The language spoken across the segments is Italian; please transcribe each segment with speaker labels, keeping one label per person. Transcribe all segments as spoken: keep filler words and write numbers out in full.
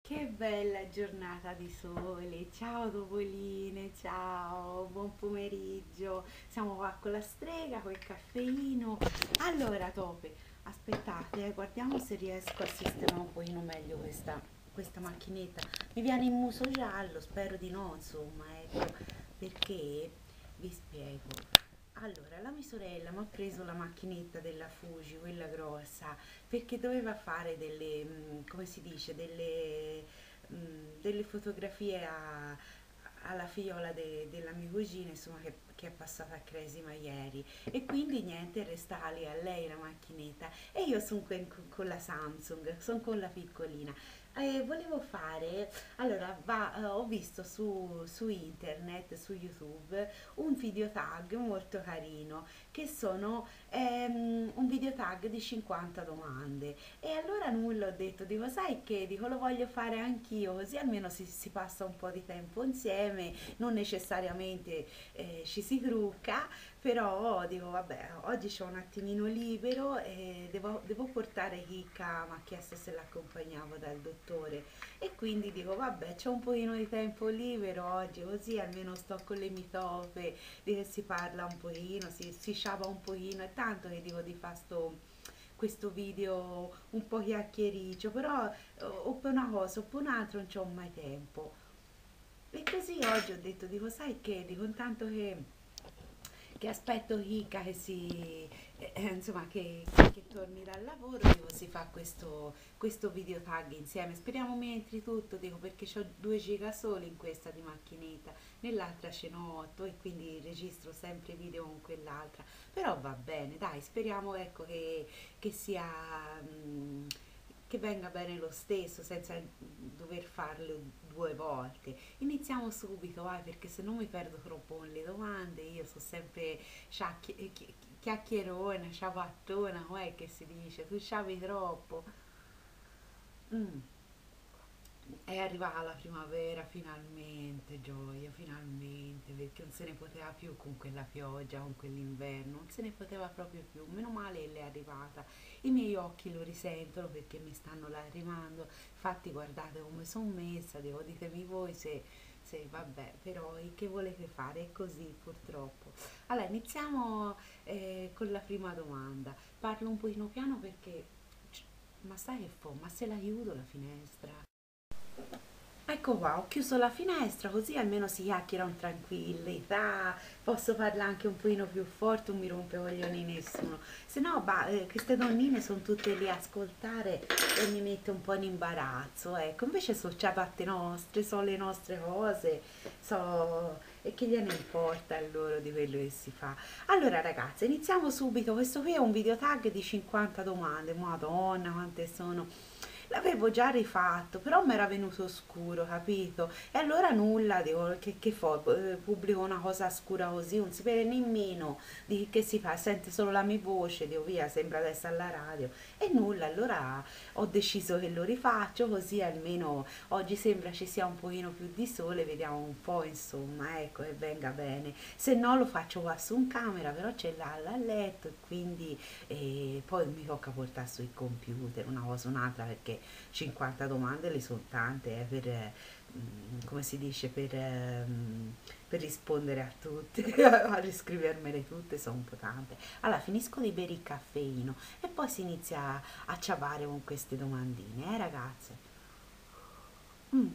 Speaker 1: Che bella giornata di sole, ciao Topoline, ciao, buon pomeriggio, siamo qua con la strega, col caffeino. Allora Tope, aspettate, eh, guardiamo se riesco a sistemare un pochino meglio questa, questa macchinetta. Mi viene il muso giallo, spero di no, insomma, ecco, perché vi spiego. Allora, la mia sorella mi ha preso la macchinetta della Fuji, quella grossa, perché doveva fare delle, mm, come si dice, delle, mm, delle fotografie a- alla figliola de- della mia cugina, insomma, che, che è passata a Cresima ieri. E quindi niente, resta lì a lei la macchinetta. E io sono con, con la Samsung, sono con la piccolina. E volevo fare, allora va, eh, ho visto su, su internet, su YouTube, un video tag molto carino, che sono ehm, un video tag di cinquanta domande. E allora nulla ho detto, dico, sai che, dico, lo voglio fare anch'io, così almeno si, si passa un po' di tempo insieme, non necessariamente eh, ci si trucca, però dico, vabbè, oggi c'ho un attimino libero e devo, devo portare Chicca, mi ha chiesto se l'accompagnavo dal dottore e quindi dico, vabbè, c'ho un pochino di tempo libero oggi, così almeno sto con le mitope, di che si parla un pochino, si, si sciava un pochino, è tanto che dico di fare sto questo video un po' chiacchiericcio, però eh, o per una cosa o per un'altra non c'ho mai tempo. E così oggi ho detto, dico, sai che, dico, intanto che che aspetto Ica che si eh, eh, insomma che, che torni dal lavoro, dico, si fa questo, questo video tag insieme, speriamo mi entri tutto, dico, perché ho due giga soli in questa di macchinetta, nell'altra ce n'ho otto e quindi registro sempre video con quell'altra, però va bene, dai, speriamo, ecco, che, che sia mm, che venga bene lo stesso senza dover farlo due volte. Iniziamo subito, vai, perché se no mi perdo troppo con le domande. Io sono sempre sciacchi- eh, chi- chiacchierona, ciabattona, com'è che si dice? Tu sciavi troppo. Mm. È arrivata la primavera finalmente, gioia, finalmente, perché non se ne poteva più con quella pioggia, con quell'inverno, non se ne poteva proprio più. Meno male che è arrivata. I miei occhi lo risentono perché mi stanno lacrimando. Infatti guardate come sono messa, devo ditemi voi se, se vabbè, però che volete fare? È così purtroppo. Allora, iniziamo eh, con la prima domanda. Parlo un pochino piano perché... Ma sai che fa? Ma se la chiudo la finestra? Ecco qua, ho chiuso la finestra così almeno si chiacchiera in tranquillità, posso parlare anche un pochino più forte, non mi rompe i coglioni nessuno. Se no, bah, eh, queste donnine sono tutte lì a ascoltare e mi mette un po' in imbarazzo, ecco. Invece sono ciabatte nostre, sono le nostre cose, so... e che gliene importa a loro di quello che si fa. Allora ragazze, iniziamo subito, questo qui è un video tag di cinquanta domande, madonna quante sono. L'avevo già rifatto, però mi era venuto scuro, capito? E allora nulla, dico, che, che fa? Eh, Pubblico una cosa scura così, non si vede nemmeno di che si fa, sente solo la mia voce, dico via, sembra di essere alla radio. E nulla, allora ho deciso che lo rifaccio, così almeno oggi sembra ci sia un pochino più di sole, vediamo un po', insomma, ecco, che venga bene. Se no lo faccio qua su in camera, però c'è là a letto e quindi e poi mi tocca portare sui computer una cosa o un'altra perché cinquanta domande le sono tante eh, per, eh, mm, come si dice, per, ehm, per rispondere a tutte, a riscrivermele tutte sono un po' tante. Allora finisco di bere il caffeino e poi si inizia a ciavare con queste domandine, eh ragazze? Mm,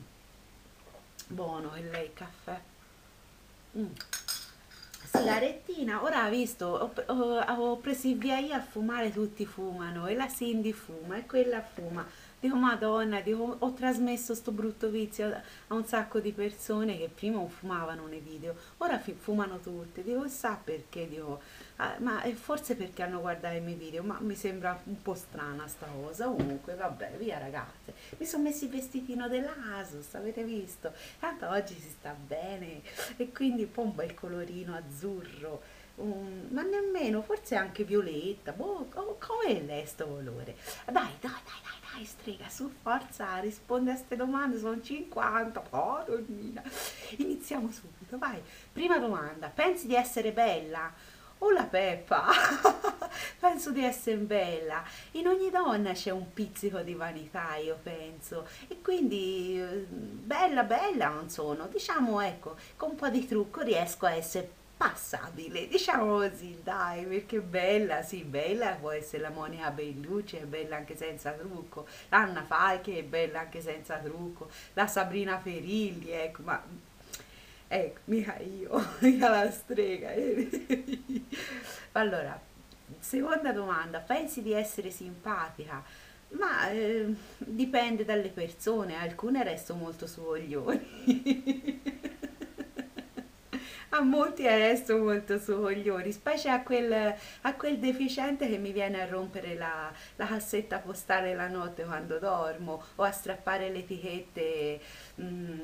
Speaker 1: buono, e lei il caffè? Mm. Sigarettina, ora ha visto, ho, ho- ho preso il via io a fumare, tutti fumano e la Cindy fuma e quella fuma. Dico, Madonna, dico, ho trasmesso sto brutto vizio a a un sacco di persone che prima non fumavano nei video, ora fi- fumano tutte. Dico, sa perché? Dico, "Ah, ma è forse perché hanno guardato i miei video, ma mi sembra un po' strana sta cosa. Comunque, vabbè, via ragazze. Mi sono messo il vestitino dell'Asus, avete visto? Tanto oggi si sta bene e quindi poi un bel colorino azzurro, un- ma nemmeno, forse anche violetta, boh, co- come è sto colore? Dai, dai, dai, dai, dai, strega, su, forza, rispondi a queste domande, sono cinquanta, oh, donnina. Iniziamo subito, vai. Prima domanda, pensi di essere bella? Oh la Peppa, penso di essere bella. In ogni donna c'è un pizzico di vanità, io penso. E quindi eh, bella, bella non sono. Diciamo, ecco, con un po' di trucco riesco a essere passabile, diciamo così, dai, perché bella, sì, bella può essere la Monica Bellucci, è bella anche senza trucco, l'Anna Falchi è bella anche senza trucco, la Sabrina Ferilli, ecco, ma ecco, mica io, mica la strega. Allora, seconda domanda, pensi di essere simpatica? Ma eh, dipende dalle persone, alcune resto molto su coglioni. A molti resto molto su coglioni, specie a quel, a quel deficiente che mi viene a rompere la, la cassetta postale la notte quando dormo o a strappare le etichette. mm,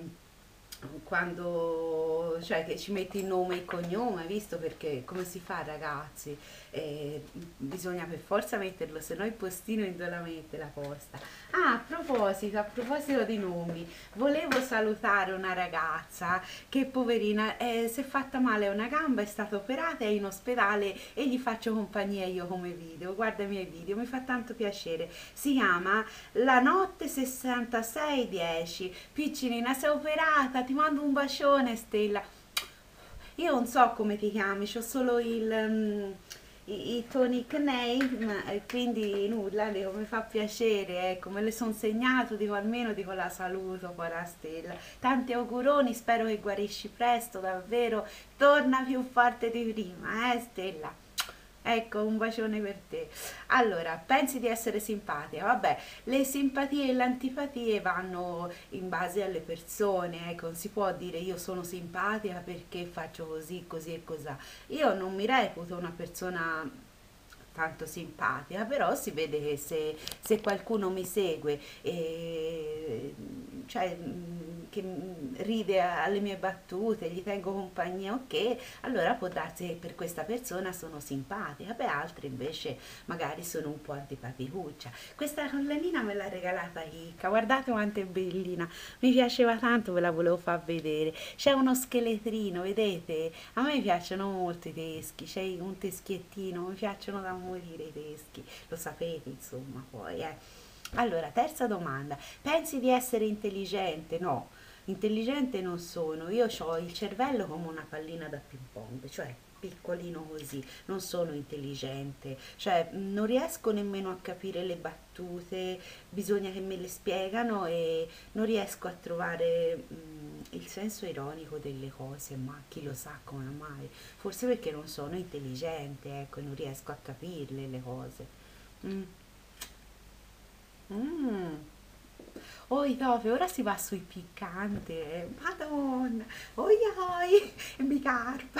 Speaker 1: Quando, cioè, che ci metti il nome e il cognome, visto perché come si fa, ragazzi? Eh, bisogna per forza metterlo, se no il postino in dove la mette la posta. Ah, a proposito, a proposito di nomi, volevo salutare una ragazza che poverina eh, si è fatta male a una gamba, è stata operata, è in ospedale e gli faccio compagnia io come video. Guarda i miei video, mi fa tanto piacere. Si chiama La Notte sessantasei dieci. Piccinina, sei operata, ti mando un bacione, Stella. Io non so come ti chiami, c'ho solo il, mm, i, i tuoi nickname, e quindi nulla, dico, mi fa piacere, ecco, me le sono segnato, dico almeno dico la saluto, cara Stella. Tanti auguroni, spero che guarisci presto, davvero. Torna più forte di prima, eh Stella? Ecco, un bacione per te. Allora, pensi di essere simpatica? Vabbè, le simpatie e le antipatie vanno in base alle persone, ecco, non si può dire io sono simpatica perché faccio così, così e così. Io non mi reputo una persona tanto simpatica, però si vede che se, se qualcuno mi segue e cioè, mh, che mh, ride alle mie battute, gli tengo compagnia, ok, allora può darsi che per questa persona sono simpatica, per altri invece magari sono un po' antipaticuccia. Questa collanina me l'ha regalata Ricca, guardate quanto è bellina, mi piaceva tanto, ve la volevo far vedere. C'è uno scheletrino, vedete? A me piacciono molto i teschi, c'è un teschiettino, mi piacciono da morire i teschi, lo sapete insomma poi, eh. Allora, terza domanda, pensi di essere intelligente? No, intelligente non sono, io ho il cervello come una pallina da ping pong, cioè piccolino così, non sono intelligente, cioè mh, non riesco nemmeno a capire le battute, bisogna che me le spiegano e non riesco a trovare mh, il senso ironico delle cose, ma chi lo sa come mai, forse perché non sono intelligente, ecco, e non riesco a capirle le cose. Mm. Mm. Oi Tofe, ora si va sui piccante. Madonna, oi oi, mi carpa.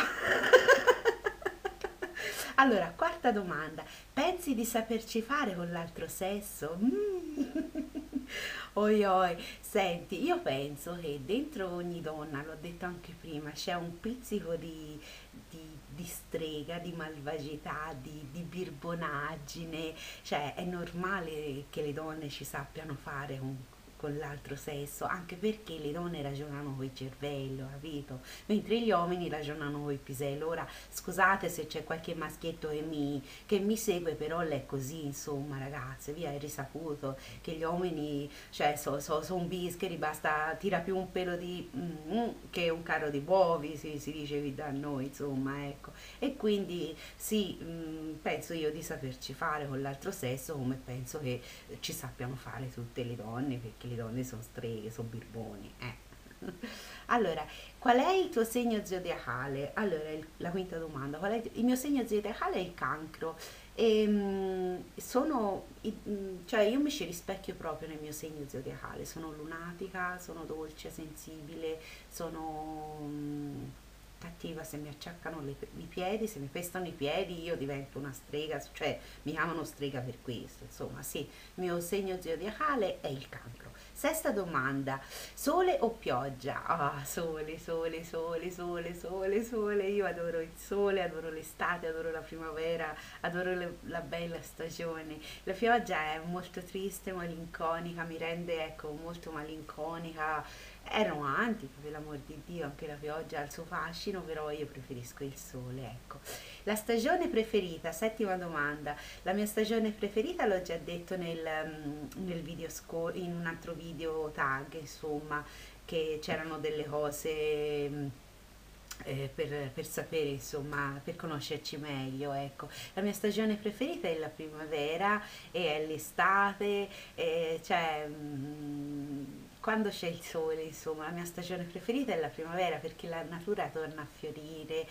Speaker 1: Allora, quarta domanda. Pensi di saperci fare con l'altro sesso? Mm. Oi oi, senti, io penso che dentro ogni donna, l'ho detto anche prima, c'è un pizzico di, di- di strega, di malvagità, di, di birbonaggine, cioè è normale che le donne ci sappiano fare con, con l'altro sesso, anche perché le donne ragionano col cervello, capito? Mentre gli uomini ragionano col pisello. Ora, scusate se c'è qualche maschietto che mi, che mi segue, però è così, insomma, ragazze, via, è risaputo che gli uomini, cioè, sono so, so son bischeri, basta, tira più un pelo di mm, che un carro di buovi, si, si dice qui da noi, insomma, ecco. E quindi sì, mm, penso io di saperci fare con l'altro sesso, come penso che ci sappiano fare tutte le donne, perché le donne sono streghe, sono birboni, eh. Allora, qual è il tuo segno zodiacale? Allora, il- la quinta domanda, qual è il, il mio segno zodiacale è il cancro. E, mm, sono, i- mm, cioè io mi ci rispecchio proprio nel mio segno zodiacale, sono lunatica, sono dolce, sensibile, sono mm, cattiva se mi acciaccano le- i piedi, se mi pestano i piedi io divento una strega, cioè mi chiamano strega per questo, insomma sì, il mio segno zodiacale è il cancro. Sesta domanda, sole o pioggia? Ah, sole, sole, sole, sole, sole, sole, io adoro il sole, adoro l'estate, adoro la primavera, adoro le- la bella stagione. La pioggia è molto triste, malinconica, mi rende ecco molto malinconica, è romantica per l'amor di Dio, anche la pioggia ha il suo fascino, immagino, però io preferisco il sole, ecco. La stagione preferita, settima domanda. La mia stagione preferita l'ho già detto nel, mm, nel video scor- in un altro video tag, insomma, che c'erano delle cose mm, eh, per, per sapere, insomma, per conoscerci meglio, ecco. La mia stagione preferita è la primavera e è l'estate, e cioè mm, quando c'è il sole, insomma, la mia stagione preferita è la primavera perché la natura torna a fiorire,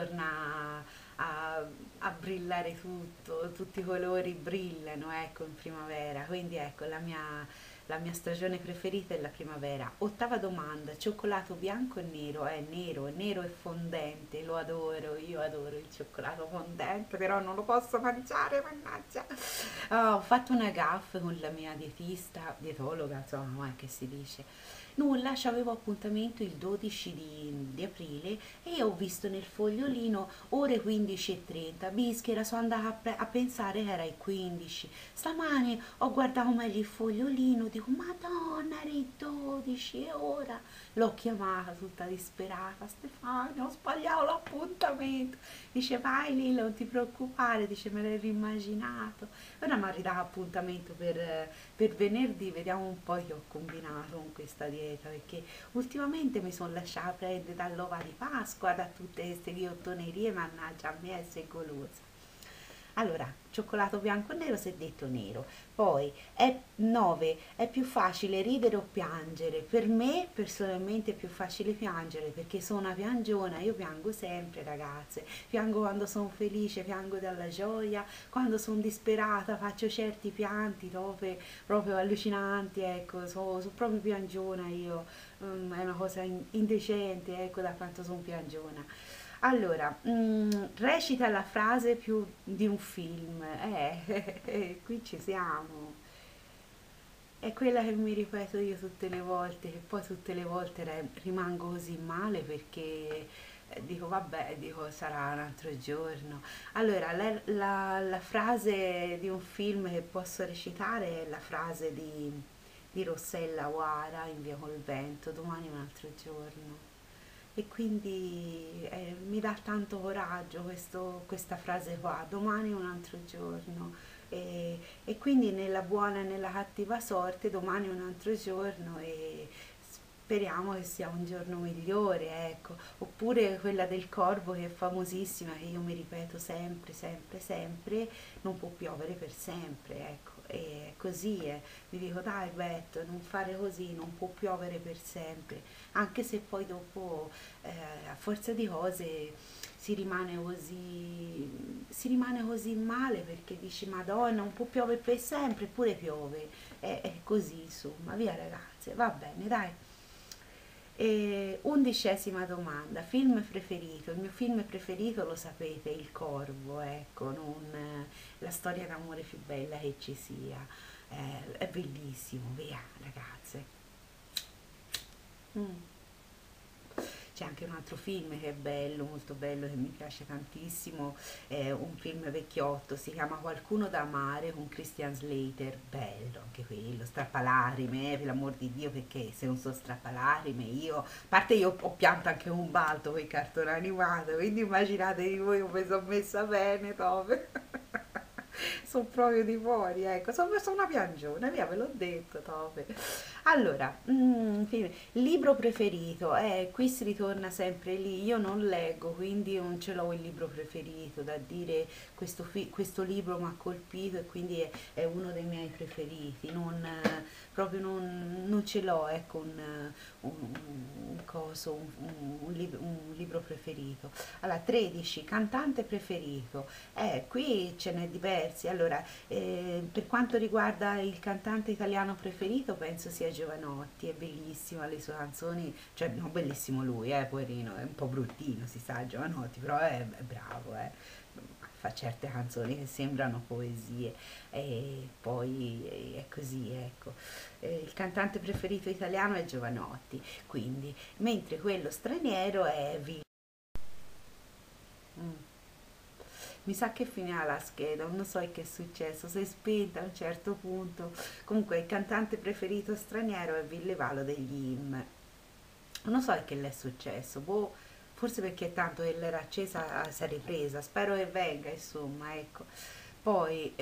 Speaker 1: torna a, a brillare tutto, tutti i colori brillano, ecco, in primavera. Quindi ecco, la mia, la mia stagione preferita è la primavera. Ottava domanda, cioccolato bianco o nero? È nero, nero e fondente, lo adoro, io adoro il cioccolato fondente, però non lo posso mangiare, mannaggia. Ah, ho fatto una gaffe con la mia dietista, dietologa, insomma, non è che si dice. Nulla, c'avevo appuntamento il dodici di, di aprile e io ho visto nel fogliolino ore quindici e trenta. Bischera, sono andata a, pre- a pensare che era il quindici. Stamani ho guardato meglio il fogliolino, dico, Madonna, era il dodici e ora? L'ho chiamata tutta disperata, Stefania, ho sbagliato l'appuntamento. Dice, vai lì, non ti preoccupare, dice, me l'hai rimmaginato. Ora mi ha ridato appuntamento per, eh, per venerdì, vediamo un po' che ho combinato con questa dieta, perché ultimamente mi sono lasciata prendere dall'ova di Pasqua, da tutte queste ghiottonerie, mannaggia, a me è golosa. Allora, cioccolato bianco o nero si è detto nero. Poi, è nove, è più facile ridere o piangere? Per me, personalmente, è più facile piangere perché sono una piangiona, io piango sempre, ragazze. Piango quando sono felice, piango dalla gioia, quando sono disperata faccio certi pianti proprio, proprio allucinanti, ecco, sono, sono proprio piangiona io. Mm, è una cosa in- indecente, ecco, da quanto sono piangiona. Allora, mm, recita la frase più di un film. Eh, qui ci siamo. È quella che mi ripeto io tutte le volte, che poi tutte le volte re- rimango così male perché eh, dico, vabbè, dico, sarà un altro giorno. Allora, la, la- la frase di un film che posso recitare è la frase di, di Rossella Guara in Via col Vento, domani è un altro giorno. E quindi eh, mi dà tanto coraggio questo- questa frase qua, domani è un altro giorno. E, e quindi nella buona e nella cattiva sorte, domani è un altro giorno e speriamo che sia un giorno migliore, ecco. Oppure quella del corvo che è famosissima, che io mi ripeto sempre, sempre, sempre, non può piovere per sempre, ecco. E così è. Mi dico, dai Betto, non fare così, non può piovere per sempre, anche se poi dopo eh, a forza di cose si rimane così, si rimane così male perché dici Madonna, non può piovere per sempre, eppure piove. È, è così, insomma, via ragazze, va bene, dai. E undicesima domanda, film preferito? Il mio film preferito lo sapete, Il Corvo, ecco, non eh, la storia d'amore più bella che ci sia. Eh, è bellissimo, via ragazze. Mm. C'è anche un altro film che è bello, molto bello, che mi piace tantissimo, è un film vecchiotto, si chiama Qualcuno da amare con Christian Slater, bello anche quello, strappalacrime, eh, per l'amor di Dio, perché se non sono strappalacrime io, a parte io ho pianto anche un balto con il cartone animato, quindi immaginatevi voi come sono messa bene, Tove. Sono proprio di fuori, ecco, sono, sono una piangiona, via, ve l'ho detto, Tove. Allora, mm, film- libro preferito, eh, qui si ritorna sempre lì, io non leggo, quindi non ce l'ho il libro preferito, da dire questo, fi- questo libro mi ha colpito e quindi è, è uno dei miei preferiti, non, eh, proprio non, non ce l'ho, ecco, un, eh, un, un coso, un, un- un lib- un libro preferito. Allora, tredici, cantante preferito, eh, qui ce n'è diversi, allora, eh, per quanto riguarda il cantante italiano preferito, penso sia Giovanotti, è bellissimo, le sue canzoni, cioè non bellissimo lui, eh, poverino, è un po' bruttino, si sa, Giovanotti, però è, è bravo, eh. Fa certe canzoni che sembrano poesie e poi eh, è così, ecco. Eh, il cantante preferito italiano è Giovanotti, quindi, mentre quello straniero è Vil. Mm. Mi sa che finirà la scheda, non so che è successo, si è spenta a un certo punto. Comunque il cantante preferito straniero è Ville Valo degli I M. Non so che le è successo, boh, forse perché tanto che l'era accesa si è ripresa, spero che venga, insomma, ecco. Poi,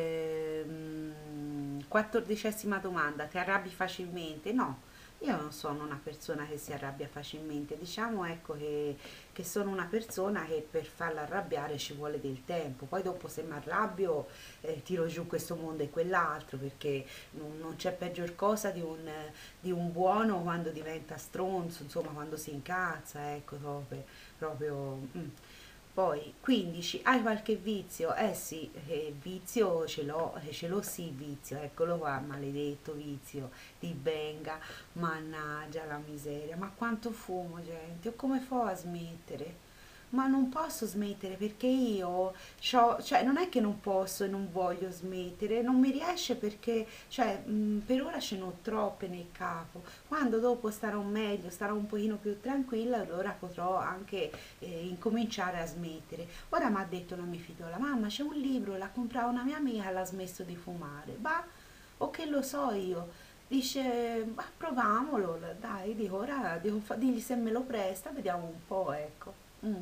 Speaker 1: ehm, quattordicesima domanda, ti arrabbi facilmente? No, io non sono una persona che si arrabbia facilmente, diciamo ecco che, che sono una persona che per farla arrabbiare ci vuole del tempo, poi dopo se mi arrabbio eh, tiro giù questo mondo e quell'altro, perché non, non c'è peggior cosa di un, di un buono quando diventa stronzo, insomma quando si incazza, ecco, proprio, proprio mm. Poi quindici, hai qualche vizio? Eh sì, eh, vizio ce l'ho, eh, ce l'ho sì vizio, eccolo qua, maledetto vizio di Benga, mannaggia la miseria, ma quanto fumo gente, o come fo a smettere? Ma non posso smettere perché io, c'ho- cioè non è che non posso e non voglio smettere, non mi riesce perché, cioè, mh, per ora ce n'ho troppe nel capo. Quando dopo starò meglio, starò un pochino più tranquilla, allora potrò anche eh, incominciare a smettere. Ora mi ha detto la mia figliola, mamma c'è un libro, l'ha comprato una mia amica, l'ha smesso di fumare. Bah, o che lo so io. Dice, ma proviamolo, dai, dico, ora dico, fa- digli se me lo presta, vediamo un po', ecco. Mm.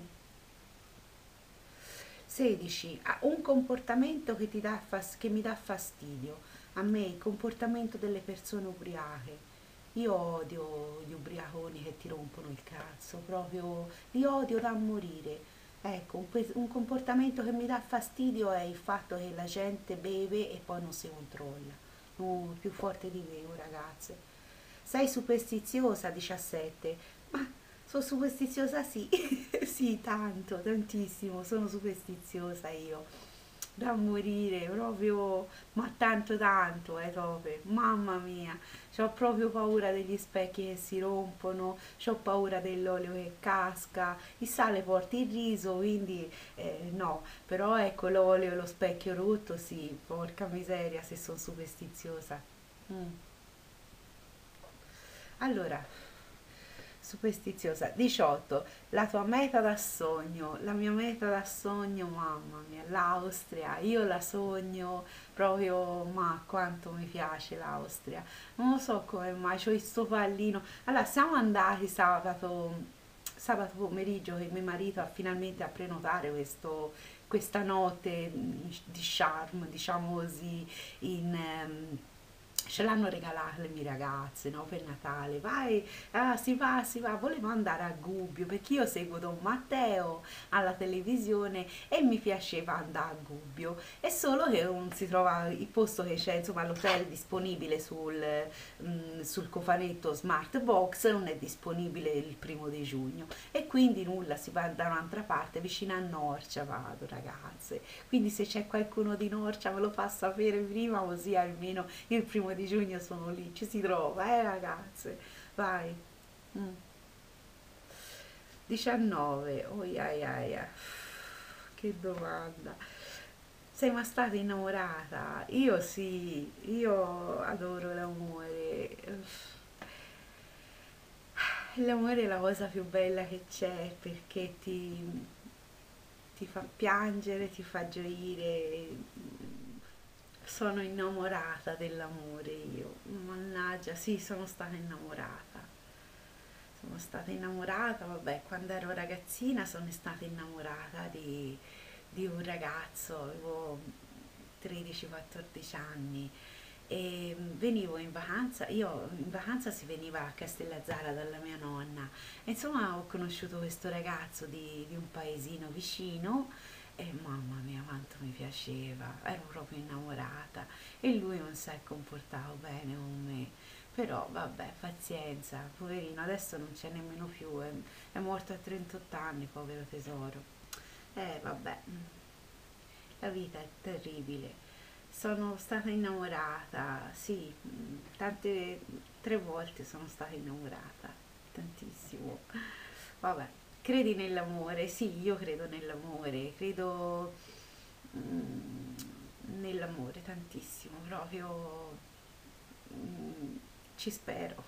Speaker 1: sedici. Ah, un comportamento che, ti dà fas- che mi dà fastidio. A me il comportamento delle persone ubriache. Io odio gli ubriaconi che ti rompono il cazzo, proprio li odio da morire. Ecco, un, que- un comportamento che mi dà fastidio è il fatto che la gente beve e poi non si controlla. No, più forte di me, oh, ragazze. Sei superstiziosa, diciassette. Ma sono superstiziosa, sì. Sì, tanto, tantissimo, sono superstiziosa io, da morire, proprio, ma tanto tanto, eh, proprio, mamma mia, ho proprio paura degli specchi che si rompono, ho paura dell'olio che casca, il sale porta il riso, quindi eh, no, però ecco l'olio e lo specchio rotto, sì, porca miseria se sono superstiziosa. Mm. Allora, superstiziosa. diciotto. La tua meta da sogno. La mia meta da sogno, mamma mia, l'Austria. Io la sogno proprio, ma quanto mi piace l'Austria. Non lo so come mai, c'ho questo pallino. Allora, siamo andati sabato, sabato pomeriggio che mio marito ha finalmente a prenotare questo, questa notte di charme, diciamo così, in... ehm, ce l'hanno regalata le mie ragazze, no, per Natale. Vai, ah, si va, si va. Volevo andare a Gubbio perché io seguo Don Matteo alla televisione e mi piaceva andare a Gubbio. È solo che non si trova il posto che c'è, insomma, l'hotel disponibile sul, mm, sul cofanetto Smart Box non è disponibile il primo di giugno e quindi nulla, si va da un'altra parte, vicino a Norcia vado, ragazze. Quindi se c'è qualcuno di Norcia me lo fa sapere prima, così almeno il primo di giugno sono lì, ci si trova, eh ragazze, vai. Mm. diciannove, oh, ai, ai, ai. Che domanda. Sei mai stata innamorata? Io sì, io adoro l'amore. L'amore è la cosa più bella che c'è perché ti, ti fa piangere, ti fa gioire. Sono innamorata dell'amore io. Mannaggia, sì, sono stata innamorata. Sono stata innamorata, vabbè, quando ero ragazzina sono stata innamorata di, di un ragazzo, avevo tredici quattordici anni e venivo in vacanza, io in vacanza si veniva a Castellazzara dalla mia nonna e insomma ho conosciuto questo ragazzo di, di un paesino vicino e mamma mia quanto mi piaceva, ero proprio innamorata e lui non si è comportato bene con me, però vabbè pazienza, poverino adesso non c'è nemmeno più, è, è morto a trentotto anni, povero tesoro, eh vabbè, la vita è terribile. Sono stata innamorata, sì, mm, tante, tre volte sono stata innamorata, tantissimo. Vabbè, credi nell'amore? Sì, io credo nell'amore, credo mm, nell'amore tantissimo, proprio mm, ci spero.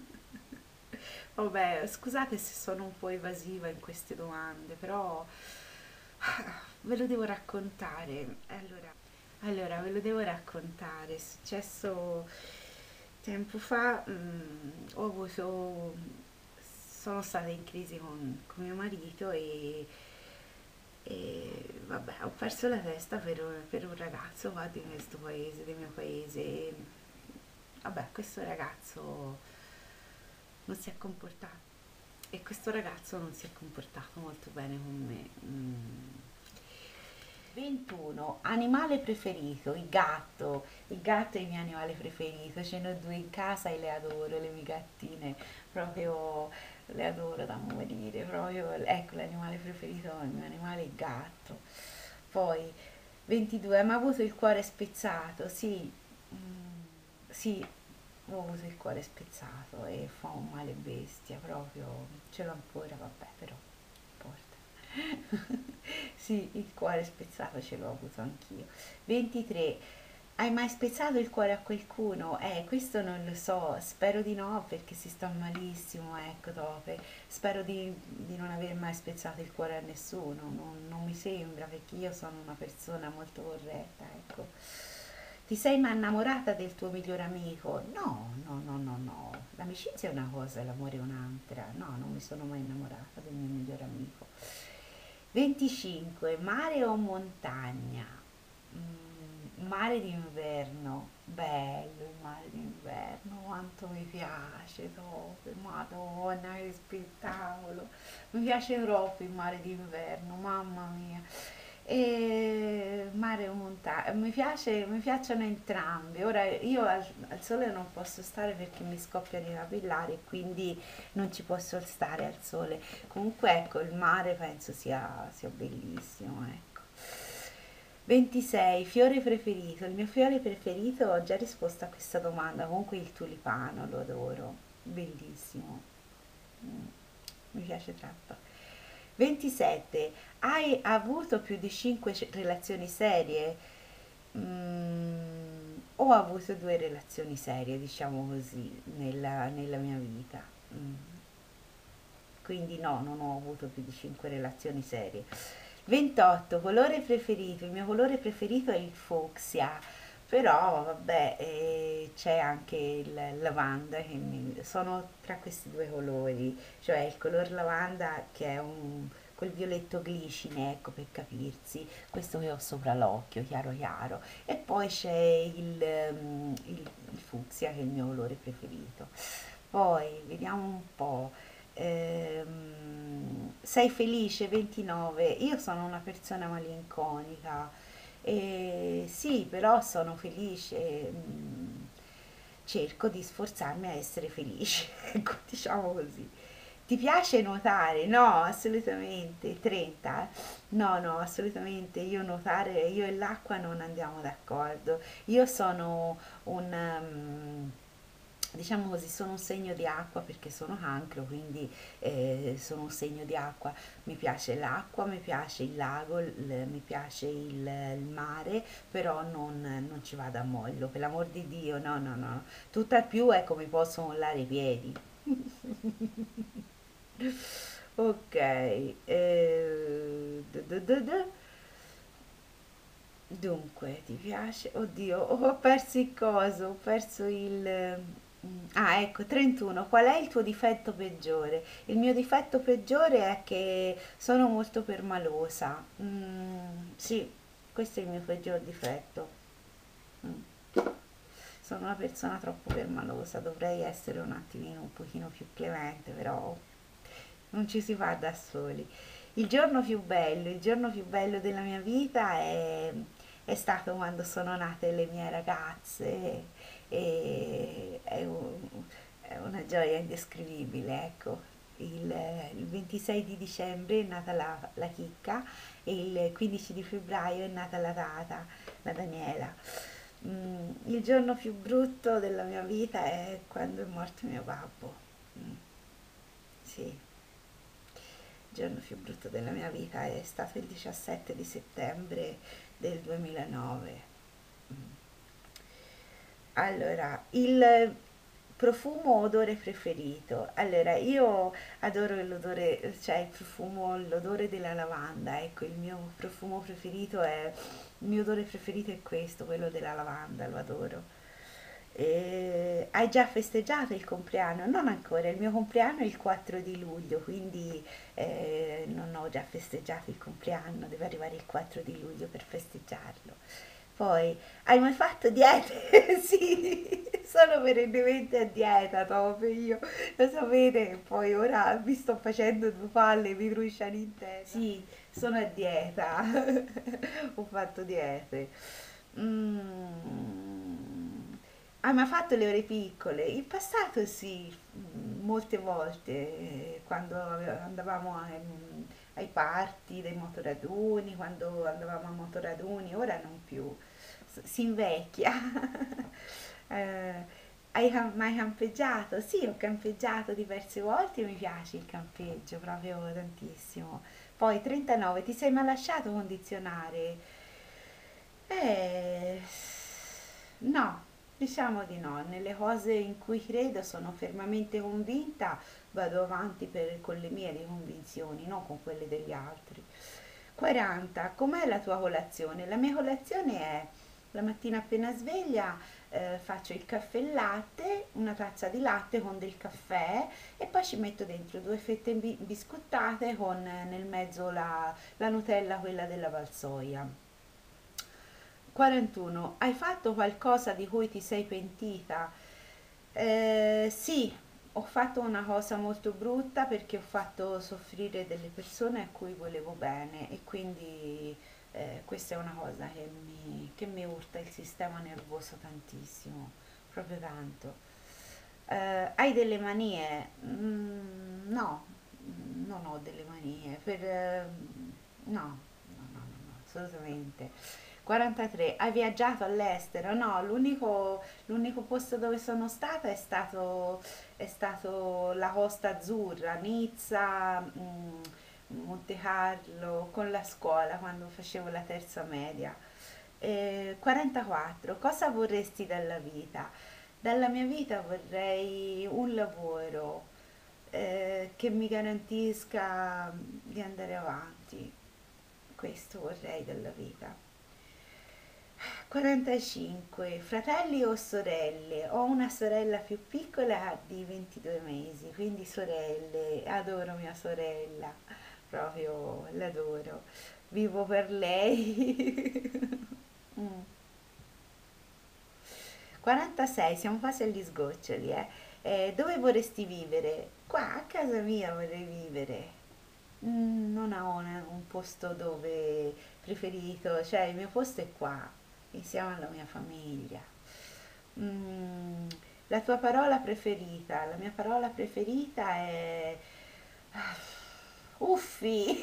Speaker 1: Vabbè, scusate se sono un po' evasiva in queste domande, però ah, ve lo devo raccontare. Allora, allora, ve lo devo raccontare. È successo tempo fa, mm, ho avuto, sono stata in crisi con, con mio marito e, e, vabbè, ho perso la testa per, per un ragazzo qua di questo paese, del mio paese. E, vabbè, questo ragazzo non si è comportato e questo ragazzo non si è comportato molto bene con me. Mm. ventuno. Animale preferito, il gatto. Il gatto è il mio animale preferito. Ce ne ho due in casa e le adoro, le mie gattine. Proprio le adoro da morire. Proprio, ecco, l'animale preferito, il mio animale è il gatto. Poi, ventidue. Hai mai avuto il cuore spezzato? Sì. Mm, sì, ho avuto il cuore spezzato e fa un male bestia, proprio. Ce l'ho ancora, vabbè, però. Porta. Sì, il cuore spezzato ce l'ho avuto anch'io. ventitré. Hai mai spezzato il cuore a qualcuno? Eh, questo non lo so, spero di no perché si sta malissimo, ecco, Tope. Spero di, di non aver mai spezzato il cuore a nessuno, non, non mi sembra perché io sono una persona molto corretta, ecco. Ti sei mai innamorata del tuo migliore amico? No, no, no, no, no. L'amicizia è una cosa e l'amore è un'altra. No, non mi sono mai innamorata del mio migliore amico. venticinque. Mare o montagna? Mm, mare d'inverno. Bello il mare d'inverno, quanto mi piace, proprio. Madonna, che spettacolo. Mi piace troppo il mare d'inverno, mamma mia. E mare o montagna, mi piace, mi piacciono entrambi. Ora io al, al sole non posso stare perché mi scoppiano i capillari e quindi non ci posso stare al sole. Comunque ecco, il mare penso sia, sia bellissimo, ecco. ventisei. Fiore preferito. Il mio fiore preferito, ho già risposto a questa domanda, comunque il tulipano, lo adoro, bellissimo. Mm, mi piace troppo. ventisette. Hai avuto più di cinque relazioni serie? Mm, ho avuto due relazioni serie, diciamo così, nella, nella mia vita. Mm, quindi no, non ho avuto più di cinque relazioni serie. ventotto. Colore preferito. Il mio colore preferito è il fucsia, però vabbè, eh, c'è anche il lavanda che mi, sono tra questi due colori, cioè il color lavanda che è un quel violetto glicine, ecco per capirsi, questo che ho sopra l'occhio, chiaro chiaro, e poi c'è il, um, il, il fucsia che è il mio colore preferito. Poi vediamo un po'. Ehm, sei felice? ventinove. Io sono una persona malinconica. E sì, però sono felice. mm, Cerco di sforzarmi a essere felice, ecco, diciamo così. Ti piace nuotare? No, assolutamente. trenta? No, no, assolutamente. Io nuotare, io e l'acqua non andiamo d'accordo. Io sono un, um, diciamo così, sono un segno di acqua perché sono cancro, quindi eh, sono un segno di acqua. Mi piace l'acqua, mi piace il lago, il- mi piace il, il mare, però non, non ci vado a mollo, per l'amor di Dio, no, no, no. Tutt'al più, ecco, mi posso mollare i piedi. Ok, eh, du- du- du- du. Dunque, ti piace? Oddio, ho perso il coso, ho perso il... mm, Ah, ecco, trentuno. Qual è il tuo difetto peggiore? Il mio difetto peggiore è che sono molto permalosa. Mm, sì, questo è il mio peggior difetto. Mm. Sono una persona troppo permalosa, dovrei essere un attimino un pochino più clemente, però non ci si fa da soli. Il giorno più bello, il giorno più bello della mia vita è, è stato quando sono nate le mie ragazze e è, un- è una gioia indescrivibile, ecco. Il, il ventisei di dicembre è nata la, la chicca e il quindici di febbraio è nata la tata, la Daniela. Mm, il giorno più brutto della mia vita è quando è morto mio babbo. Mm, sì. Il giorno più brutto della mia vita è stato il diciassette di settembre del duemilanove. Mm. Allora, il profumo o odore preferito? Allora, io adoro l'odore, cioè il profumo, l'odore della lavanda, ecco, il mio profumo preferito è, il mio odore preferito è questo, quello della lavanda, lo adoro. Eh, hai già festeggiato il compleanno? Non ancora, il mio compleanno è il quattro di luglio, quindi eh, non ho già festeggiato il compleanno, deve arrivare il quattro di luglio per festeggiarlo. Poi, hai mai fatto diete? Sì, sono perennemente a dieta, Tope, io lo sapete, poi ora mi sto facendo due palle, mi bruciano in testa. Sì, sono a dieta, ho fatto diete. Mm. Hai mai fatto le ore piccole? In passato sì, mm, molte volte, eh, quando ave- andavamo ai, ai party dei motoraduni, quando andavamo a motoraduni, ora non più, S- si invecchia. Eh, hai cam- mai campeggiato? Sì, ho campeggiato diverse volte, mi piace il campeggio proprio tantissimo. Poi trentanove, ti sei mai lasciato condizionare? Eh, no, diciamo di no. Nelle cose in cui credo sono fermamente convinta, vado avanti per- con le mie convinzioni, non con quelle degli altri. quaranta. Com'è la tua colazione? La mia colazione è la mattina appena sveglia, eh, faccio il caffè e latte, una tazza di latte con del caffè e poi ci metto dentro due fette bi- biscottate con eh, nel mezzo la, la Nutella, quella della Valsoia. quarantuno. Hai fatto qualcosa di cui ti sei pentita? Eh, sì, ho fatto una cosa molto brutta perché ho fatto soffrire delle persone a cui volevo bene e quindi eh, questa è una cosa che mi, che mi urta il sistema nervoso tantissimo, proprio tanto. Eh, hai delle manie? Mm, no, mm, non ho delle manie. Per, eh, no, no, no, no, no, assolutamente. quarantatré. Hai viaggiato all'estero? No, l'unico l'unico posto dove sono stata è stato, è stato la Costa Azzurra, Nizza, mm, Monte Carlo, con la scuola quando facevo la terza media. Eh, quarantaquattro. Cosa vorresti dalla vita? Dalla mia vita vorrei un lavoro eh, che mi garantisca di andare avanti. Questo vorrei dalla vita. quarantacinque. Fratelli o sorelle? Ho una sorella più piccola di ventidue mesi, quindi sorelle. Adoro mia sorella, proprio l'adoro. Vivo per lei. Mm. quarantasei, siamo quasi agli sgoccioli, eh. Eh, dove vorresti vivere? Qua, a casa mia vorrei vivere. Mm, non ho una- un posto dove preferito, cioè il mio posto è qua, insieme alla mia famiglia. Mm, la tua parola preferita? La mia parola preferita è uffi.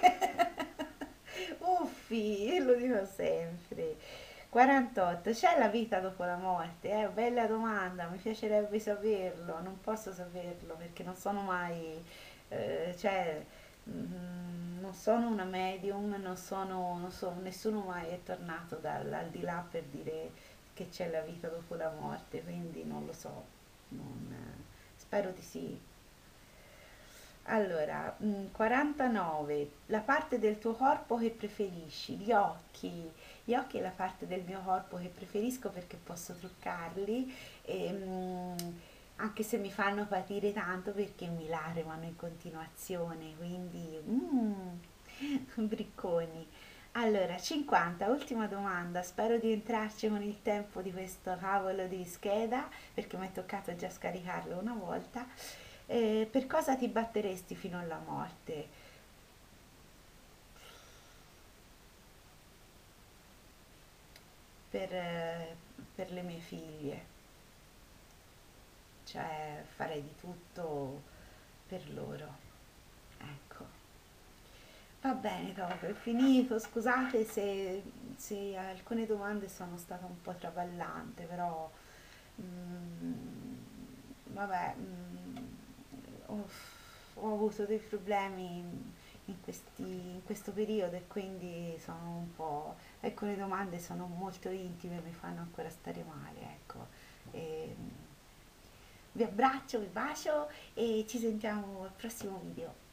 Speaker 1: Uffi, lo dico sempre. quarantotto. C'è la vita dopo la morte? Eh, bella domanda, mi piacerebbe saperlo, non posso saperlo perché non sono mai, eh, cioè, mm, non sono una medium, non sono, non so, nessuno mai è tornato dall'aldilà per dire che c'è la vita dopo la morte, quindi non lo so, non, eh, spero di sì. Allora, mm, quarantanove, la parte del tuo corpo che preferisci, gli occhi. Gli occhi è la parte del mio corpo che preferisco perché posso truccarli, e, mm, anche se mi fanno patire tanto perché mi lacrimano in continuazione, quindi mm, bricconi. Allora, cinquanta, ultima domanda, spero di entrarci con il tempo di questo cavolo di scheda perché mi è toccato già scaricarlo una volta. Eh, per cosa ti batteresti fino alla morte? Per, eh, per le mie figlie, cioè farei di tutto per loro. Ecco. Va bene, dopo è finito. Scusate se, se alcune domande sono stata un po' traballante, però mm, vabbè, mm, ho, ho avuto dei problemi in, in questi- in questo periodo e quindi sono un po'. Alcune domande sono molto intime, mi fanno ancora stare male, ecco. E, mm, vi abbraccio, vi bacio e ci sentiamo al prossimo video.